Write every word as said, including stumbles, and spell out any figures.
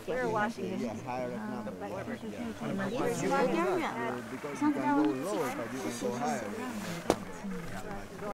We're Washington. Yeah, higher number. But Yeah. you are very远了， Because 像 you 在 can 我 go 们 lower, but you can go higher.